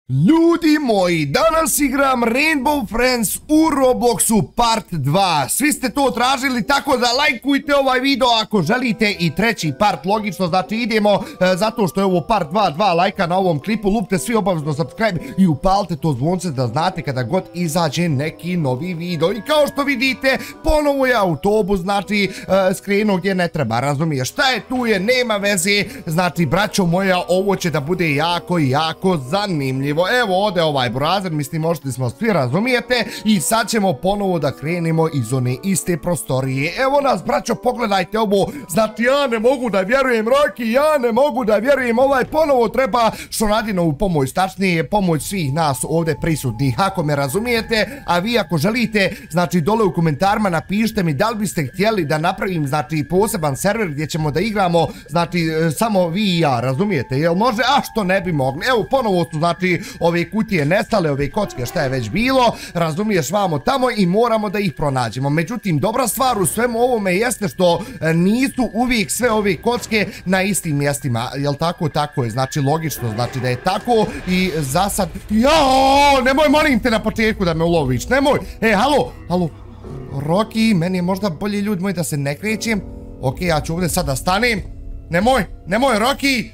Ljudi moji, danas igram Rainbow Friends u Robloxu part 2. Svi ste to tražili, tako da lajkujte ovaj video ako želite i treći part, logično, znači idemo, zato što je ovo part 2 lajka na ovom klipu, lupte svi obavezno subscribe i upalite to zvonce da znate kada god izađe neki novi video. I kao što vidite, ponovo je autobus, znači skrenuo gdje ne treba, razumiješ, šta je tu je, nema veze, znači braćo moja, ovo će da bude jako zanimljivo. Evo ovdje ovaj burazer, mislim možete smo svi razumijete i sad ćemo ponovo da krenemo iz one iste prostorije. Evo nas braćo, pogledajte ovo, znači ja ne mogu da vjerujem Roki, ja ne mogu da vjerujem, ovaj ponovo treba Šonadinovu pomoć, tačnije pomoć svih nas ovdje prisutnih, ako me razumijete, a vi ako želite, znači dole u komentarima napišite mi da li biste htjeli da napravim, znači poseban server gdje ćemo da igramo, znači samo vi i ja, razumijete, jel može, a što ne bi mogli. Evo ponovo su, znači, ove kutije nestale, ove kocke šta je već bilo, razumiješ, vamo tamo i moramo da ih pronađemo. Međutim, dobra stvar u svemu ovome jeste što nisu uvijek sve ove kocke na istim mjestima, jel tako? Tako je, znači logično, znači da je tako i za sad... Jao, nemoj, molim te na početku da me uloviš, nemoj, halo, Roki, meni je možda bolje, ljudi moji, da se ne krećem. Ok, ja ću ovdje sad da stanem, nemoj, Roki,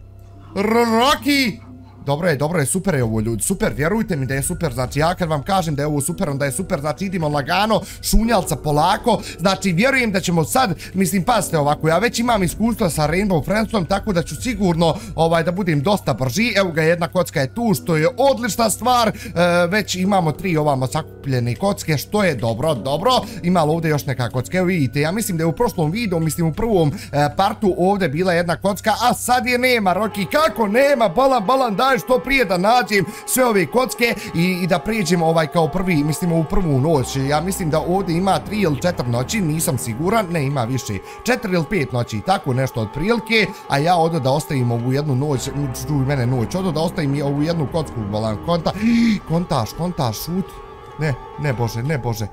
Dobro je, super je ovo, ljudi, super, vjerujte mi da je super, znači ja kad vam kažem da je ovo super, onda je super, znači idimo lagano, šunjalca polako, znači vjerujem da ćemo sad, mislim, pazite ovako, ja već imam iskustva sa Rainbow Friendsom, tako da ću sigurno da budem dosta brži. Evo ga, jedna kocka je tu, što je odlična stvar, već imamo 3 ovamo sakupljene kocke, što je dobro, ima li ovdje još neka kocka, evo vidite, ja mislim da je u prošlom videu, mislim u prvom partu ovdje bila jedna kocka, a sad je nema, Roki, kako nema, balan, daj što prije da nađem sve ove kocke i da prijeđem kao prvi, mislim u prvu noć. Ja mislim da ovdje ima 3 ili 4 noći, nisam siguran, ne ima više, 4 ili 5 noći, tako nešto od prilike, a ja ovdje da ostavim ovu jednu noć, čuj mene noć, ovdje da ostavim i ovu jednu kocku, balan, kontaš, šut, ne bože,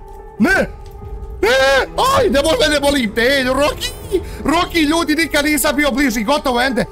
aj, ne može mene bolim te, Roki, ljudi, nikad nisam bio bliži, gotovo, ende.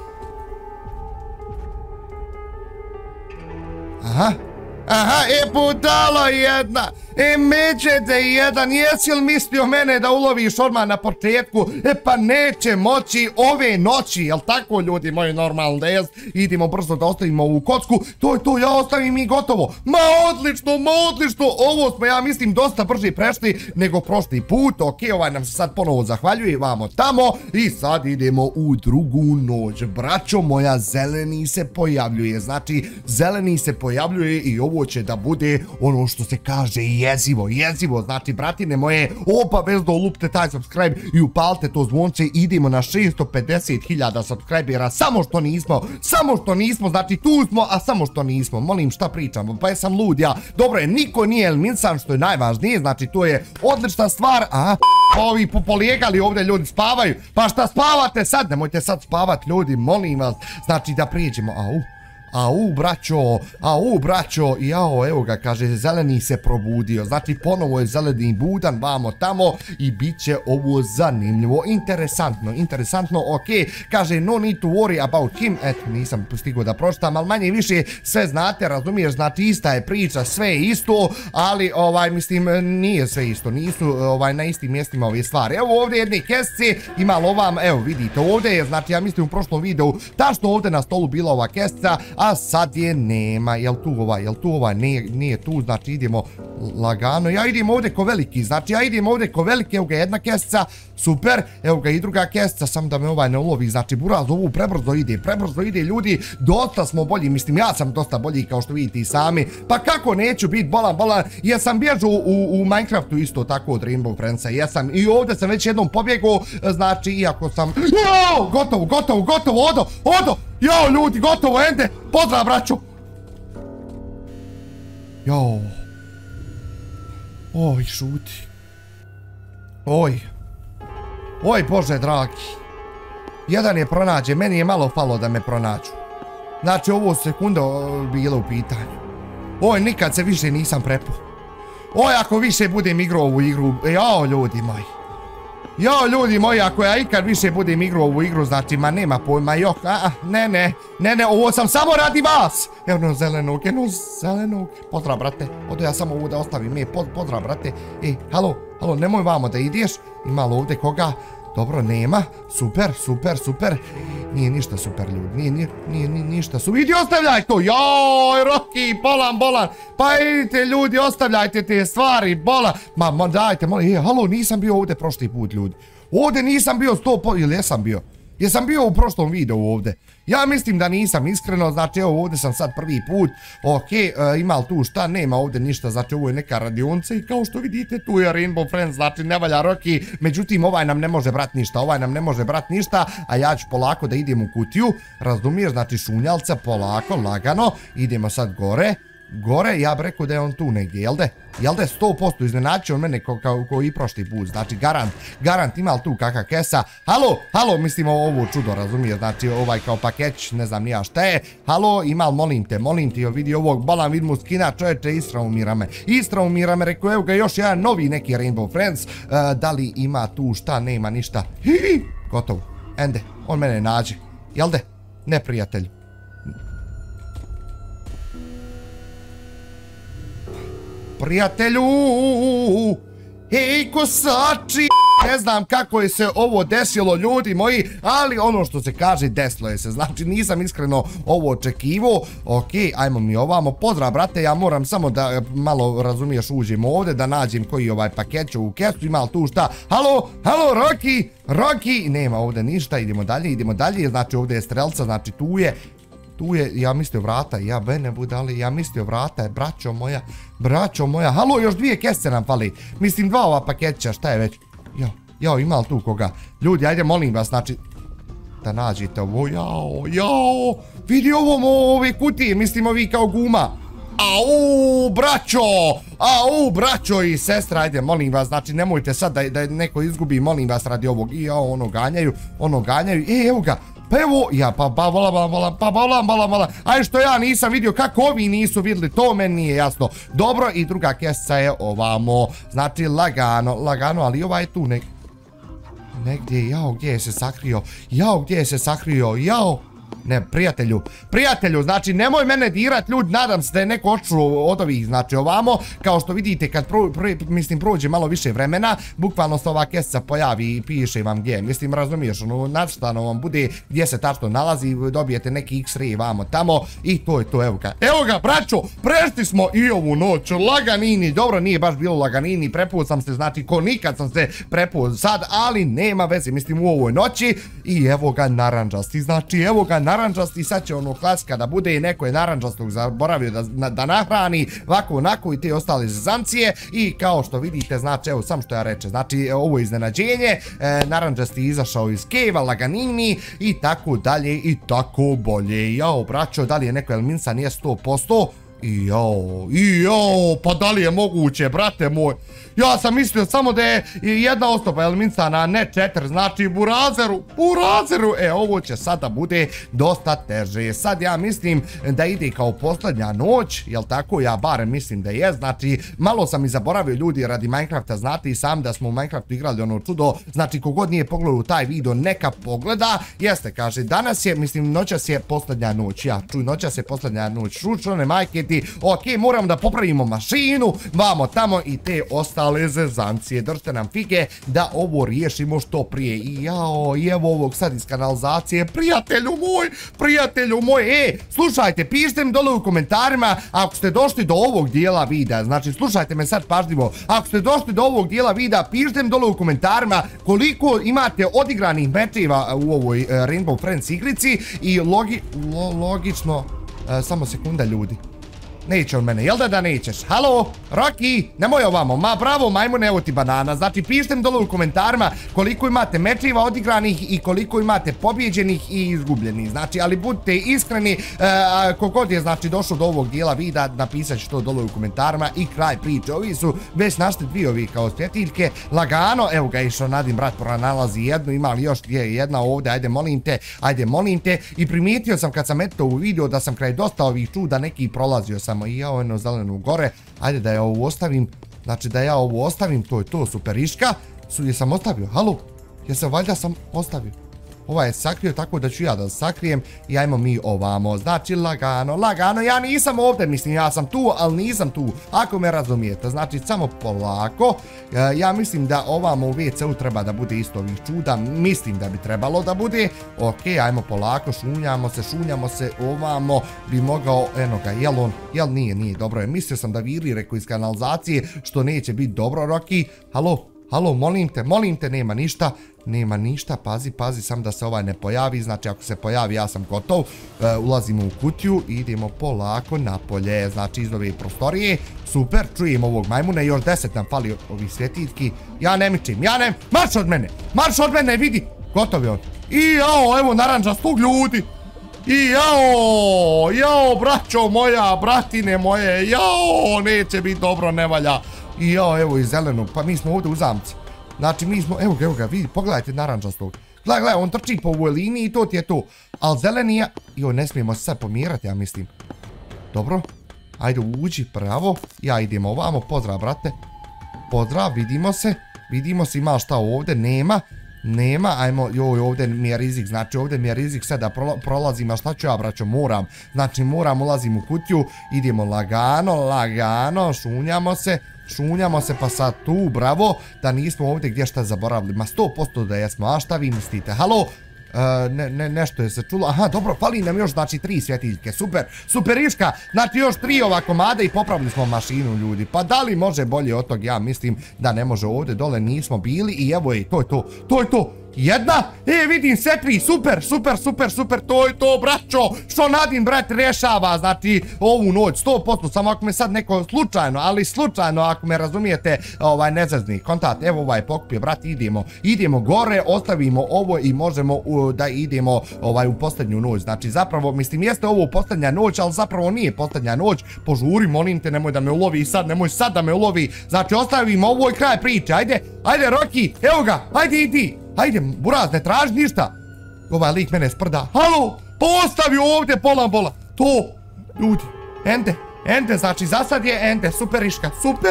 Aha, budalo jedna, međede jedan, jesi li mislio mene da uloviš odmah na početku? Pa neće moći ove noći, jel tako, ljudi moji, normalno da jest, idemo brzo da ostavimo ovu kocku, to je to, ja ostavim i gotovo. Ma odlično, ovo smo, ja mislim, dosta brže prešli nego prošli put. Ok, ovaj nam se sad ponovo zahvaljuje, vamo tamo i sad idemo u drugu noć. Braćo moja, zeleni se pojavljuje, znači zeleni se pojavljuje i ovo će da bude ono što se kaže jezivo, znači bratine moje, obavezno lupte taj subscribe i upalite to zvonce, idemo na 650.000 subscribera, samo što nismo, znači tu smo, a samo što nismo, molim, šta pričam, pa jesam lud ja, dobro je, niko nije eliminisan, što je najvažnije, znači to je odlična stvar, a ovi polijegali ovdje, ljudi spavaju, pa šta spavate sad, nemojte sad spavat, ljudi, molim vas, znači da prijeđemo, Au braćo, jao, evo ga, kaže, zeleni se probudio, znači ponovo je zeleni budan, vamo tamo i bit će ovo zanimljivo, interesantno, ok, kaže, no need to worry about him, eto, nisam stigao da pročitam, ali manje više sve znate, razumiješ, znači ista je priča, sve je isto, ali, mislim, nije sve isto, nisu, na istim mjestima ove stvari. Evo ovdje jedne kesice, ima li ovam, evo vidite, ovdje je, znači, ja mislim u prošlom videu, tačno ovdje na stolu bila ova kesica, a sad je nema, jel tu ovaj, nije tu, znači idemo lagano, ja idem ovdje ko veliki, evo ga jedna kesica, super, evo ga i druga kesica, sam da me ovaj ne ulovi, znači buraz ovu prebrzo ide, ljudi, dosta smo bolji, mislim ja sam dosta bolji kao što vidite i sami, pa kako neću biti bolan, jesam bježao u Minecraftu isto tako od Rainbow Friendsa, jesam, i ovdje sam već jednom pobjegao, znači iako sam, gotovo, odo, jao ljudi, gotovo, ende, pozdrav braću. Jao. Oj, šuti. Oj, Bože dragi. Jedan je pronađe, meni je malo falo da me pronađu. Znači, ovo sekunda bilo u pitanju. Oj, nikad se više nisam prepo. Oj, ako više budem igrao ovu igru, jao ljudi moji. Jo, ljudi moji, ako ja ikad više budem igrao ovu igru, znači, ma nema pojma, jok, ne, ovo sam samo radi vas. Jedno zelenog, pozdrav, brate, odo ja samo ovo da ostavim, pozdrav, brate, halo, nemoj vamo da ideš, ima li ovdje koga? Dobro, nema, super, nije ništa super, ljudi, nije ništa super, idi ostavljaj to, joj, Rocky, bolan, pa idite ljudi, ostavljajte te stvari, bolan, ma dajte, molim, halo, nisam bio ovdje prošli put, ljudi, ovdje nisam bio 100%, ili jesam bio? Jesam bio u prošlom videu ovdje? Ja mislim da nisam, iskreno, znači evo ovdje sam sad prvi put, okej, ima li tu šta, nema ovdje ništa, znači ovo je neka radionica i kao što vidite tu je Rainbow Friends, znači ne valja Rocky, međutim ovaj nam ne može brat ništa, a ja ću polako da idem u kutiju, razumiješ, znači šunjalca, polako, lagano, idemo sad gore, ja bi rekao da je on tu negdje, jel de? 100% iznenađe on mene kao i prošli put, znači garant ima li tu kakva kesa, halo, mislim ovo čudo, razumije, znači ovaj kao pakeć, ne znam nija šta je, halo, ima li, molim ti, vidi ovog, bolan vid mu skina, čovječe, Istra umira me, rekao, evo ga još jedan novi neki Rainbow Friends, da li ima tu šta, nema ništa, gotovo, ende, on mene nađe, jel de, neprijatelju. Prijatelju, hej kosači, ne znam kako je se ovo desilo, ljudi moji, ali ono što se kaže desilo je se, znači nisam iskreno ovo očekivao, okej, ajmo mi ovamo, pozdrav brate, ja moram samo da malo razumiješ uđem ovdje, da nađem koji ovaj pakeć u kesu, ima li tu šta, halo, Rocky, nema ovdje ništa, idemo dalje, znači ovdje je strelca, znači tu je, ja mislio vrata, ja mislio vrata, braćo moja, halo, još 2 kese nam fali, mislim 2 ova pakeća, šta je već, jao, ima li tu koga, ljudi, ajde, molim vas, znači, da nađete ovo, jao, vidi ove kutije, mislim ovi kao guma, braćo i sestra, ajde, molim vas, znači, nemojte sad da neko izgubi, molim vas, radi ovog, ono ganjaju, evo ga, pa evo, vola, aj što ja nisam vidio kako ovi nisu vidjeli, to meni nije jasno. Dobro, i druga kesa je ovamo, znači lagano, ali ovaj je tu negdje, gdje je se sakrio, ne, prijatelju, znači nemoj mene dirat, ljudi, nadam se da je neko odšao od ovih, znači ovamo, kao što vidite kad prođe malo više vremena, bukvalno se ova kesa pojavi i piše vam gdje, mislim, razumiješ, nacrtano vam bude gdje se tačno nalazi, dobijete neki X-ray vamo tamo i to je to, evo ga, braćo, prešli smo i ovu noć, laganini, dobro, nije baš bilo laganini, prepuo sam se, znači, ko nikad sam se prepuo sad, ali nema veze, mislim, u ovoj noći i evo ga naranđasti, naranđasti, sad će ono klasika da bude i neko je naranđastog zaboravio da nahrani, ovako onako i te ostale zezancije i kao što vidite, znači evo sam što ja reče, znači ovo je iznenađenje, naranđasti izašao iz keva, laganini i tako dalje i tako bolje, jao braćo, da li je neko eliminsan, je 100%, pa da li je moguće, brate moj, ja sam mislio samo da je jedna osoba eliminsana, a ne 4, znači burazeru, ovo će sada bude dosta teže, sad ja mislim da ide kao posljednja noć, jel tako, ja barem mislim da je, znači malo sam i zaboravio ljudi radi Minecrafta, znate i sam da smo u Minecraftu igrali ono čudo, znači kogod nije pogledao taj video neka pogleda, jeste, kaže, danas je, mislim, noćas je posljednja noć, noćas je posljednja noć, šučone majke ti, okej, moram da popravimo mašinu, vamo tamo i te ostale zezancije, držite nam fige da ovo riješimo što prije, i evo ovog sad iz kanalizacije, prijatelju moj, slušajte, pišite mi dole u komentarima, ako ste došli do ovog dijela videa, znači slušajte me sad pažljivo, ako ste došli do ovog dijela videa, pišite mi dole u komentarima koliko imate odigranih mečeva u ovoj Rainbow Friends igrici i logično, samo sekunda ljudi. Neće on mene, jel da nećeš? Halo, Rocky, nemoj ovamo, ma bravo majmune, evo ti banana, znači pišite mi dole u komentarima koliko imate mečeva odigranih i koliko imate pobjeđenih i izgubljenih, znači, ali budite iskreni, kogod je, znači, došao do ovog dijela videa, napisat ću to dole u komentarima i kraj priče, ovi su već našli 2 ovi kao svjetiljke, lagano, evo ga išao Nadim, brat, pronalazi jednu, ima li još gdje je jedna ovdje, ajde molim te, i primijetio sam kad sam eto u video da sam kraj dosta ovih čuda neki prolazio sam i ja ono zelenu gore, ajde da ja ovo ostavim, znači da ja ovo ostavim, to je to, superiška, jesam ostavio, halo, Jesam, valjda sam ostavio. Ovaj je sakrio tako da ću ja da sakrijem i ajmo mi ovamo. Znači lagano, lagano, ja nisam ovdje, mislim ja sam tu, ali nisam tu. Ako me razumijete, znači samo polako. Ja mislim da ovamo u WC-u treba da bude isto ovih čuda. Mislim da bi trebalo da bude. Ok, ajmo polako, šunjamo se, ovamo bi mogao, eno ga, jel nije, dobro je. Mislio sam da viri reko iz kanalizacije, što neće biti dobro, Rocky. Halo, molim te, nema ništa, pazi, sam da se ovaj ne pojavi, znači ako se pojavi ja sam gotov, ulazimo u kutiju i idemo polako napolje, znači iz ove prostorije, super, čujem ovog majmuna, još 10 nam fali ovih svjetiljki, ja ne mičim, marš od mene, vidi, gotov je on, i jao, evo naranđastog ljudi, i jao, braćo moja, bratine moje, jao, neće biti dobro, ne valja. I jao, evo i zelenog, pa mi smo ovdje u zamci. Znači mi smo, evo ga, vidi, pogledajte naranđastog. Gledaj, on trči po ovoj liniji i to ti je to. Ali zeleni je, joj, ne smijemo se sad pomjerati, ja mislim. Dobro, ajde uđi, pravo. Ja idem ovamo, pozdrav, brate. Pozdrav, vidimo se, ima šta ovdje, nema, ajmo, joj, ovdje mi je rizik, znači ovdje mi je rizik sad da prolazim, a šta ću ja, braćo, moram, ulazim u kutiju, idemo lagano, šunjamo se pa sad tu, bravo, da nismo ovdje gdje šta zaboravili, ma 100% da jesmo, a šta vi mislite, halo? Nešto je se čulo, aha, dobro, fali nam još, znači 3 svjetiljke, superiška, znači još 3 ova komada i popravili smo mašinu, ljudi, pa da li može bolje od tog, ja mislim da ne može, ovdje dole nismo bili i evo je, to je to, jedna, vidim sve 3, super, to je to, braćo, što Nadin, brat, rješava, znači, ovu noć, 100%, samo ako me sad neko slučajno, ako me razumijete, ne zezni, kontakt, evo ovaj pokupje, brat, idemo gore, ostavimo ovo i možemo da idemo u posljednju noć, znači, zapravo, mislim, jeste ovo posljednja noć, ali zapravo nije posljednja noć, požuri, molim te, nemoj da me ulovi sad, nemoj sad da me ulovi, znači, ostavimo ovo i kraj priče, ajde, Rocky, evo ga, ajde i ti. Hajde, buraz, ne traži ništa. Ovaj lik mene sprda. Halo, postavi ovdje pola. To, ljudi, ende, znači za sad je ende, superiška,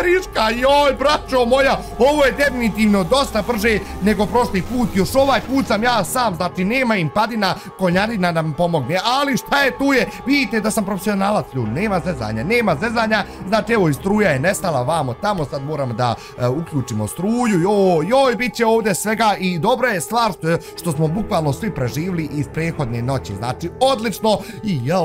joj, braćo moja, ovo je definitivno dosta brže nego prošli put, još ovaj put sam ja sam, znači nema im padina, konjarina da mi pomogne, ali šta je tu je, vidite da sam profesionalac, ljudi, nema zezanja, znači evo i struja je nestala vamo, tamo sad moramo da uključimo struju, joj, bit će ovdje svega i dobra je stvar što smo bukvalno svi preživili iz prethodne noći, znači odlično, i jao,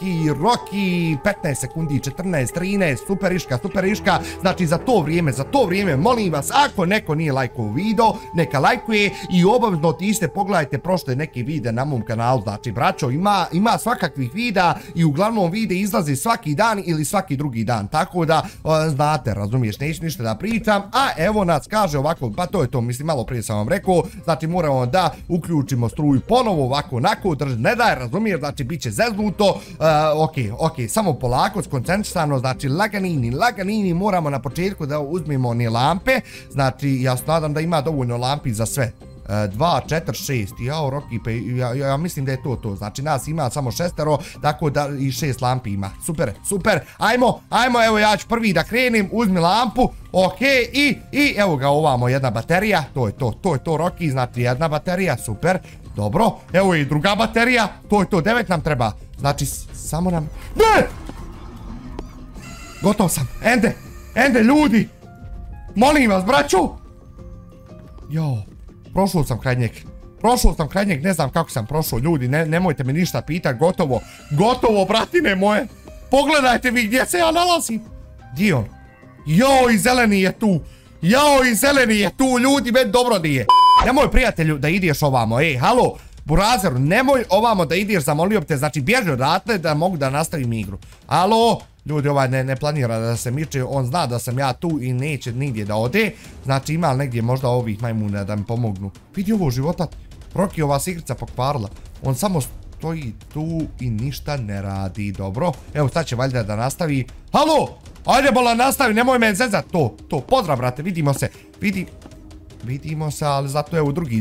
Rocky, 15 sekundi, 14, 13, superiška, znači za to vrijeme, molim vas, ako neko nije lajkovao video, neka lajkuje i obavezno otiđite, pogledajte prošle neke videe na mom kanalu, znači braćo, ima svakakvih videa i uglavnom videe izlazi svaki dan ili svaki drugi dan, tako da, znate, razumiješ, neću ništa da pričam, a evo nas kaže ovako, pa to je to, mislim, malo prije sam vam rekao, znači moramo da uključimo struju ponovo ovako, onako, ne daj, razumiješ, znači bit će zeznuto, ok, samo polako, koncentrisano, znači laganini, moramo na početku da uzmemo one lampe, znači ja se nadam da ima dovoljno lampi za sve. 2, 4, 6, jao, Rocky, ja mislim da je to, znači nas ima samo 6, tako da i 6 lampi ima, super, ajmo, evo ja ću prvi da krenem, uzmi lampu, ok, i evo ga ovamo jedna baterija, to je to, Rocky, znači jedna baterija, super, dobro, evo i druga baterija, to je to, 9 nam treba, znači samo nam, ne! Gotov sam, ende ljudi, molim vas, braću, jao, prošao sam kraj njeg, ne znam kako sam prošao, ljudi, nemojte mi ništa pitati, gotovo, bratine moje, pogledajte vi gdje se ja nalazim, gdje on, jao, i zeleni je tu, ljudi, meni dobro nije, nemoj prijatelju da ideš ovamo, halo, burazeru, nemoj ovamo da ideš, zamolio bi te, znači bježi odatle da mogu da nastavim igru, alo, ljudi, ovaj ne planira da se miče, on zna da sam ja tu i neće nigdje da ode, znači ima li negdje možda ovih majmuna da mi pomognu, vidi ovo života, Rocky ova se igrica pokvarila, on samo stoji tu i ništa ne radi, dobro, evo sad će valjda da nastavi, halo, ajde bola nastavi, nemoj me zezat, to, pozdrav brate, vidimo se, ali zato evo drugi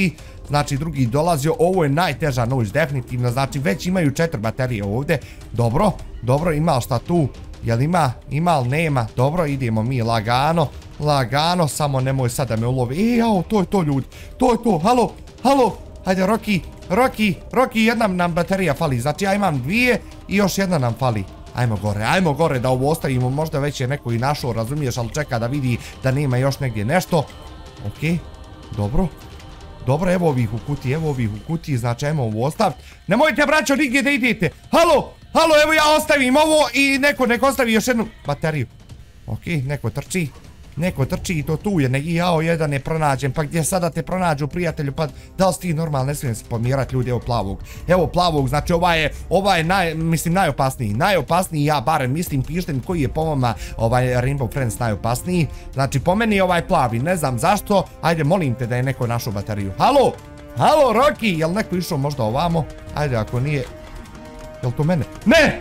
dolazi, ovo je najteža noć, definitivno, znači već imaju 4 baterije ovdje, dobro, ima li šta tu, jel ima li nema, dobro, idemo mi lagano, Lagano, samo nemoj sad da me ulovi. Jao, to je to ljudi. To je to, halo, halo. Hajde, Rocky, jedna nam baterija fali. Znači ja imam 2 i još jedna nam fali. Ajmo gore da ovo ostavimo. Možda već je neko i našao, razumiješ, ali čeka da vidi da nema još negdje nešto. Okej, dobro, evo ovih u kutiji, znači ajmo ovo ostaviti. Nemojte, braćo, nigdje da idete. Halo, evo ja ostavim ovo i neko ostavi još jednu bateriju. Okej, neko trči i to tu je, jao, jedan je pronađen, pa gdje sada te pronađu, prijatelju, pa da li si ti normalno, ne smijem se pomirati ljudi, evo plavog, znači ovaj je najopasniji, ja barem mislim, pišite mi koji je po vama Rainbow Friends najopasniji, znači po meni ovaj plavi, ne znam zašto, ajde molim te da je neko našao bateriju, halo Rocky, jel neko išao možda ovamo, ajde ako nije, jel to mene,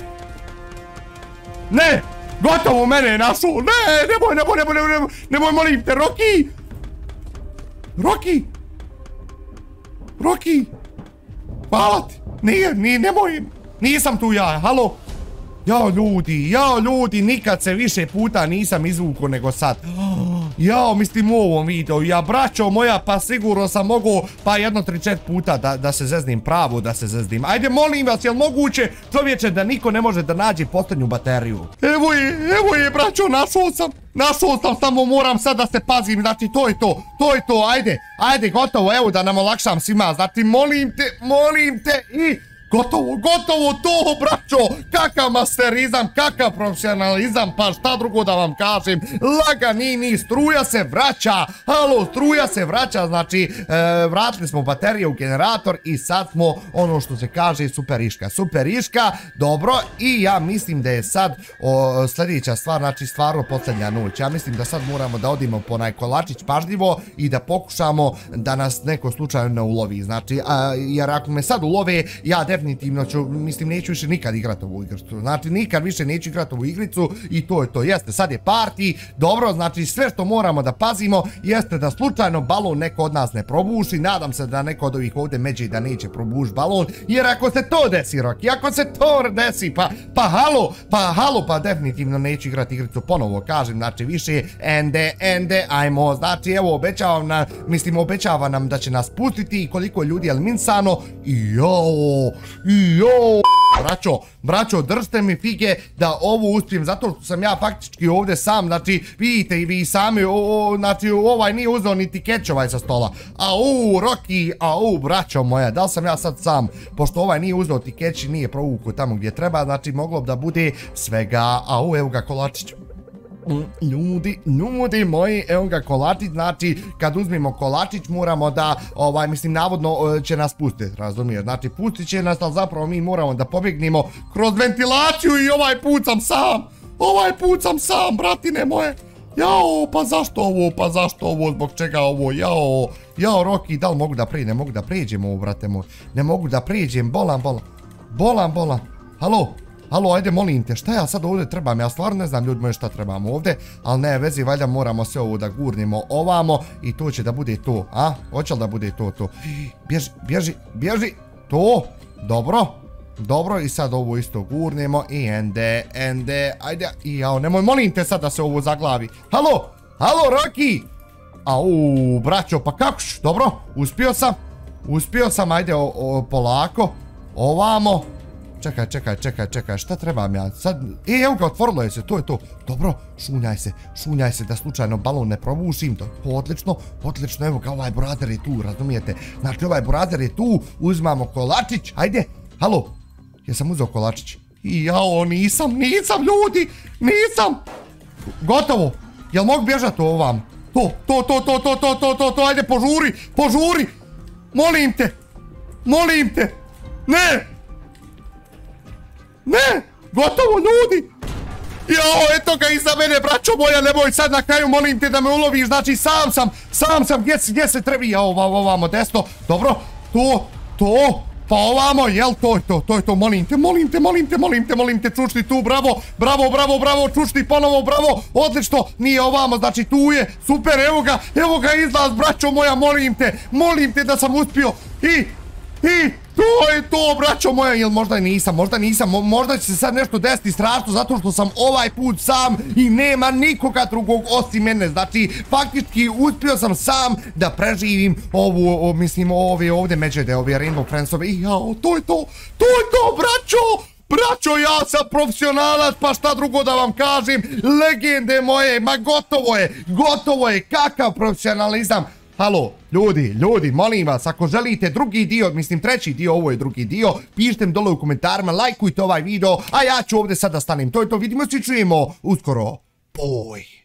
ne, gotovo mene je našao, nemoj, molim te, Rocky, hvala ti, nemoj, nisam tu ja, halo, jao ljudi, nikad se više puta nisam izvukao nego sad, jao, mislim u ovom videu, ja braćo moja, pa sigurno sam mogao, pa 1-3-4 puta da se zeznim, pravo da se zeznim, ajde molim vas, jel moguće, čovječe, da niko ne može da nađe posljednju bateriju, evo je braćo, našao sam, samo moram sad da se pazim, znači to je to, ajde, gotovo, evo da nam olakšam svima, znači molim te i gotovo to, braćo, kakav masterizam, kakav profesionalizam, pa šta drugo da vam kažem, laganini, struja se vraća, znači vratili smo baterije u generator i sad smo, ono što se kaže, superiška, dobro, i ja mislim da je sad sljedeća stvar, znači stvarno posljednja noć, ja mislim da sad moramo da odimo po onaj kolačić pažljivo i da pokušamo da nas neko slučajno ne ulovi, znači, jer ako me sad ulove, ja definitivno ću, mislim, neću više nikad igrati ovu igricu, znači nikad više neću igrati ovu igricu i to je to, jeste, sad je party, dobro, znači sve što moramo da pazimo jeste da slučajno balon neko od nas ne probuši, nadam se da neko od ovih ovdje međe da neće probuši balon, jer ako se to desi, Rocky, ako se to desi, pa halo, pa definitivno neću igrati igricu, ponovo kažem, znači više, ende, ajmo, znači evo, obećava nam da će nas pustiti i koliko ljudi je eliminisano, braćo, držite mi fige da ovo uspijem, zato što sam ja faktički ovdje sam, znači, vidite i vi sami, znači, ovaj nije uzeo niti keć sa stola, Rocky, braćo moja, da li sam ja sad sam, pošto ovaj nije uzeo ti keć i nije provukao tamo gdje treba, znači, moglo bi da bude svega, evo ga kolačić. Ljudi moji, evo ga kolačić, znači kad uzmimo kolačić moramo da, mislim, navodno će nas pustiti, razumiješ, znači pustit će nas, ali zapravo mi moramo da pobjegnemo kroz ventilaciju i ovaj put sam sam, bratine moje, jao, pa zašto ovo, zbog čega ovo, jao, Rocky, da li mogu da prijeđem, ne mogu da prijeđem ovo, brate moj, ne mogu da prijeđem, bolan, halo, ajde molim te, šta ja sad ovdje trebam, ja stvarno ne znam ljudi moji šta trebam ovdje, ali ne vezi, valjda moramo sve ovo da gurnimo ovamo i to će da bude to, hoće li da bude to, bježi, to, dobro i sad ovo isto gurnemo i ende, ajde, nemoj, molim te sad da se ovo zaglavi, halo, Rocky, braćo, pa kako ću, dobro, uspio sam, ajde, polako, ovamo, čekaj, šta trebam ja sad, evo ga, otvorilo je se, to je to, dobro, šunjaj se da slučajno balon ne probušim, to je odlično, evo ga, ovaj brader je tu, razumijete, znači ovaj brader je tu, uzmamo kolačić, ajde, halo, jesam uzeo kolačić, nisam ljudi, gotovo, jel mogu bježati ovam, to, ajde, požuri, molim te, ne, gotovo ljudi, eto ga iza mene, braćo moja, nemoj sad na kraju, molim te da me uloviš, znači sam sam, gdje se trebi, ovamo desno, dobro, to, pa ovamo, jel, to je to, molim te, čučni tu, bravo, čučni ponovo, bravo, odlično, nije ovamo, znači tu je, super, evo ga izlaz, braćo moja, molim te da sam uspio, i, To je to, braćo moja, ili možda nisam, možda će se sad nešto desiti strašno zato što sam ovaj put sam i nema nikoga drugog osim mene, znači faktički uspio sam sam da preživim ovu, mislim, ove ovdje međede, ove Rainbow Friendsove i jao, to je to, braćo! Braćo, ja sam profesionalac, pa šta drugo da vam kažem, legende moje, ma gotovo je, kakav profesionalizam. Halo, ljudi, molim vas, ako želite drugi dio, mislim treći dio, ovo je drugi dio, pišite mi dole u komentarima, lajkujte ovaj video, a ja ću ovdje sada stanem, to je to, vidimo se i čujemo uskoro, boj.